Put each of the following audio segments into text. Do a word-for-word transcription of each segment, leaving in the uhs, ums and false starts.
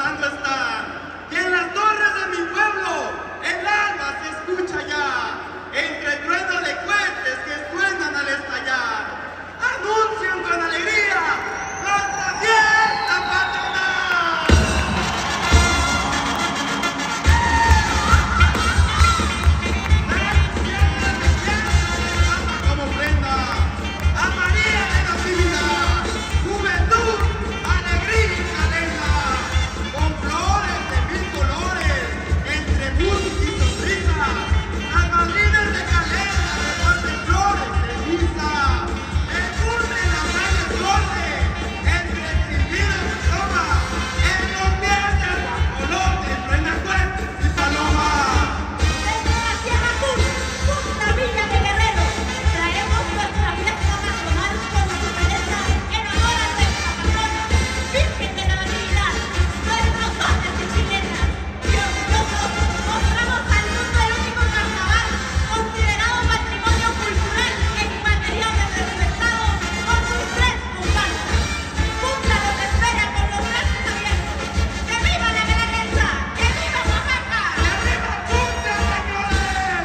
pasando está. Y en las torres de mi pueblo, el alba se escucha ya, entre truenos de cohetes que suenan al estallar. Anuncian con alegría nuestra fiesta patronal. Como ofrenda a María de Natividad, juventud, alegría y calenda, con flores de mil colores, entre música y sonrisa, las madrinas de calenda reparten flores de misa, el curte en las calles corte, entre silbidos de toma, en los pies del guajolote, truenan cohetes y palomas. Desde la Sierra Sur, Punta Villa de Guerrero, traemos nuestra fiesta nacional con su belleza en honor a nuestra patrona, Virgen de la Natividad, nuestros dones de chilenas. Y orgullosos mostramos al mundo el único carnaval considerado patrimonio cultural e inmaterial de nuestro estado con sus tres comparsas. Punta los espera con los brazos abiertos. ¡Que viva la guelaguetza! ¡Que viva Oaxaca! ¡Que arriba Punta, señores!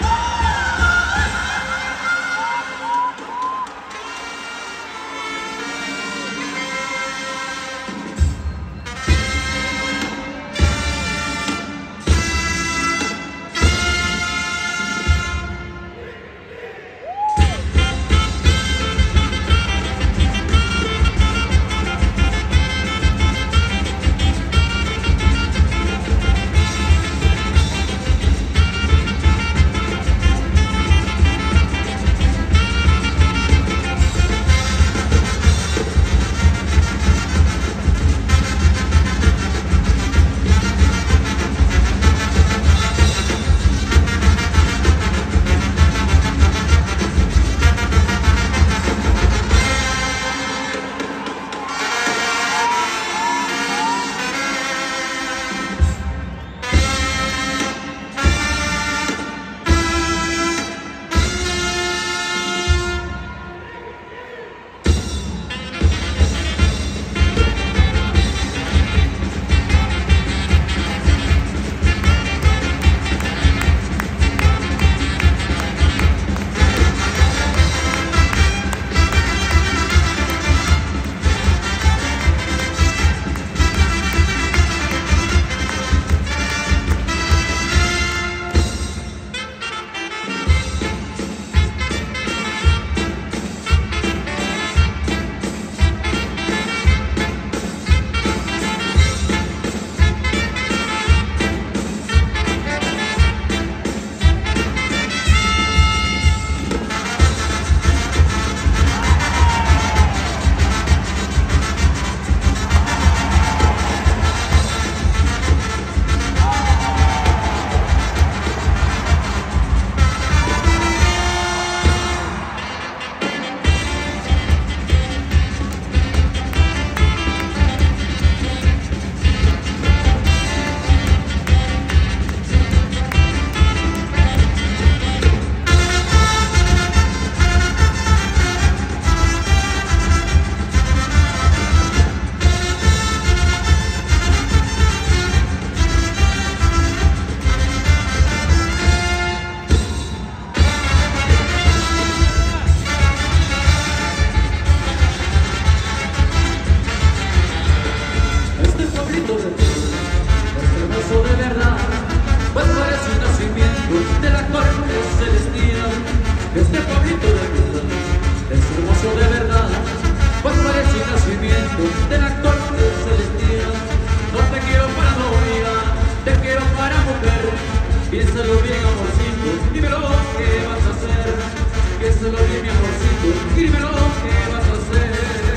Este pueblito de Puebla es hermoso de verdad, pues parece un nacimiento de la corte celestial. Este pueblito de Puebla es hermoso de verdad, pues parece un nacimiento de la corte celestial. No te quiero para novia, te quiero para mujer. Piénsalo bien, amorcito, dímelo qué vas a hacer. Piénsalo bien, mi amorcito, dímelo qué vas a hacer.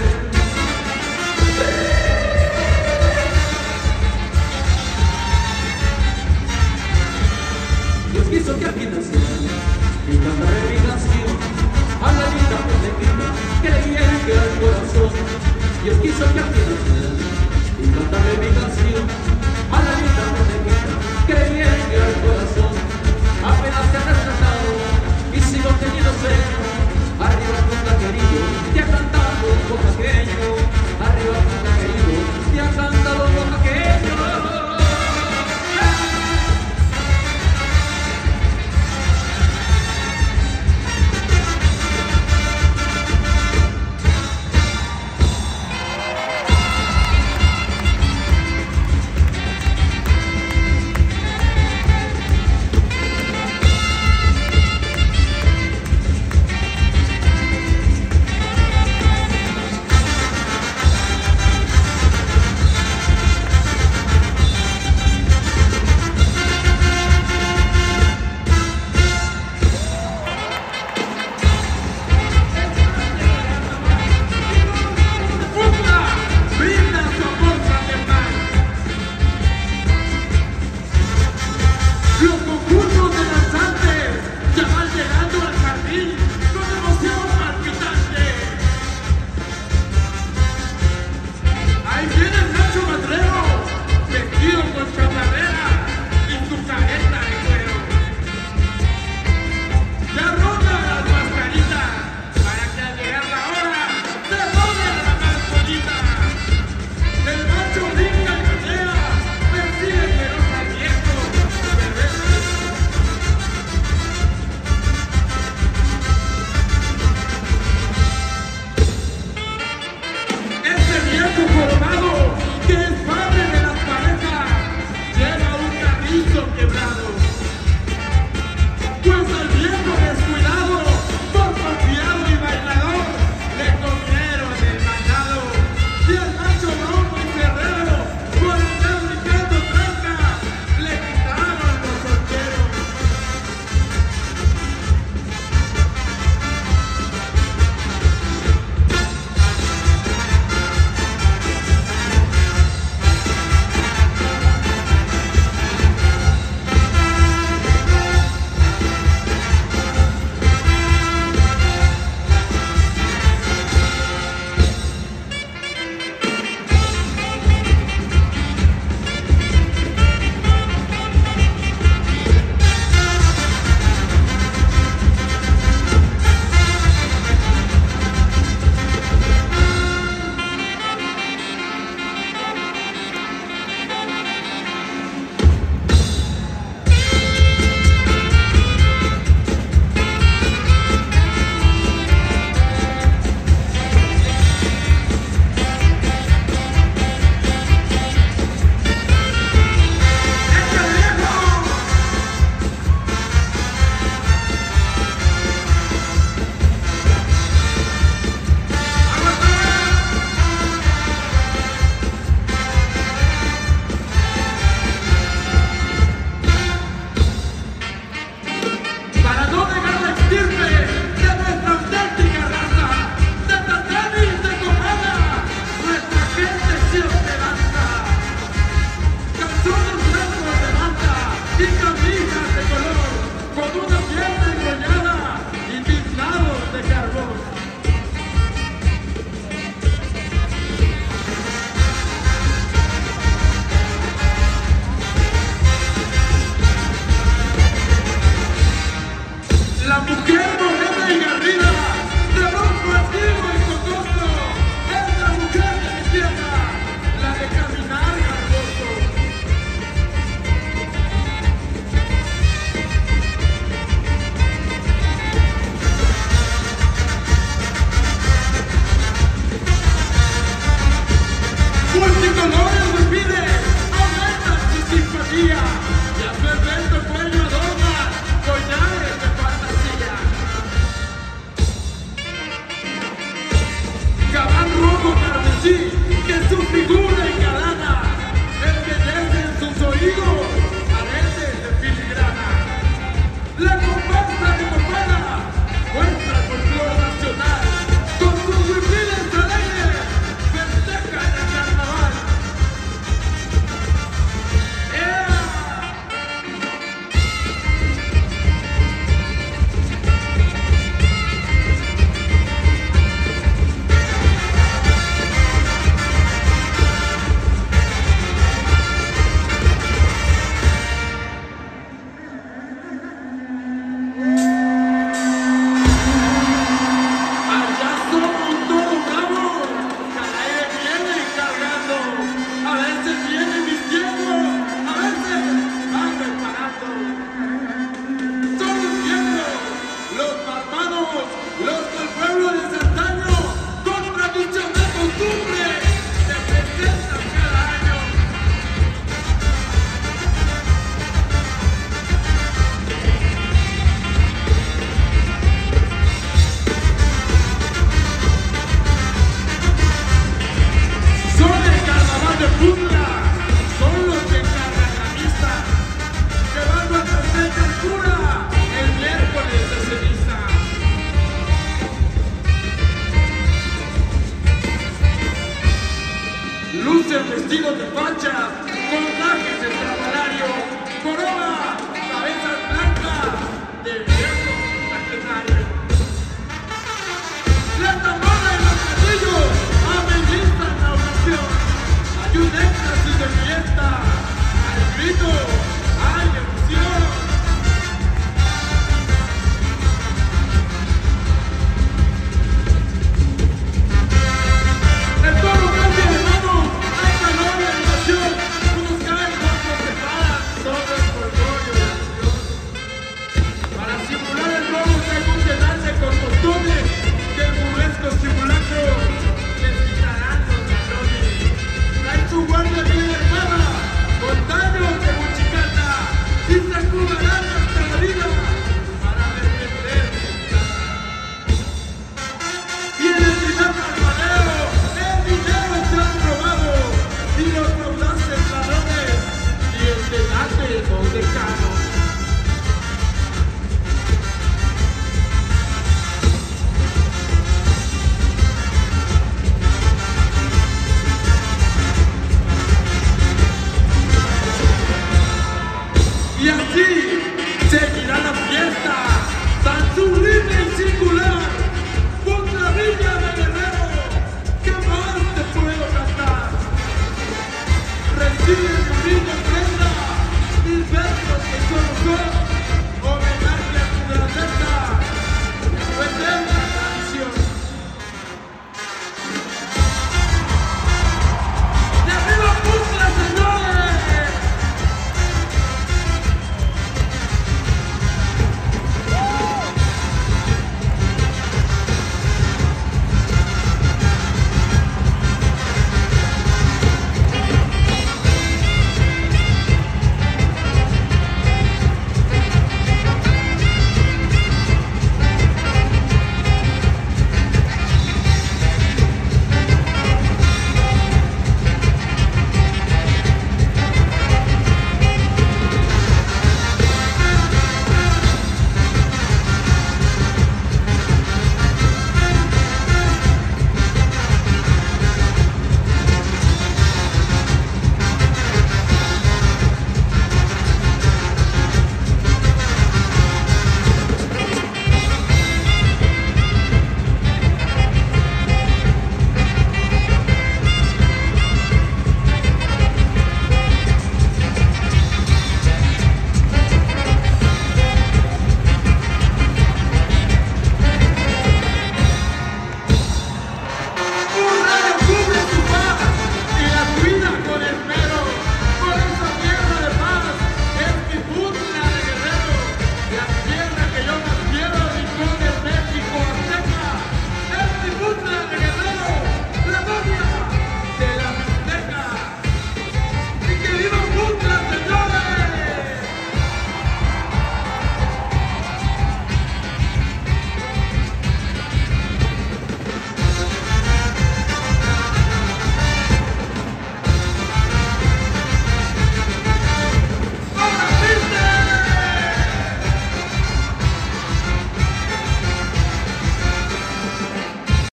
Dios quiso que aquí naciera y cantaré mi canción a la linda pendejita que le llegue al corazón. Dios quiso que aquí naciera y cantaré mi canción a la linda pendejita que le llegue al corazón. Apenas te has tratado y sigo teniendo sueño. Arriba Punta querido, te ha cantado un oaxaqueño. Arriba Punta querido, te ha cantado un oaxaqueño. vestidos de facha, con trajes de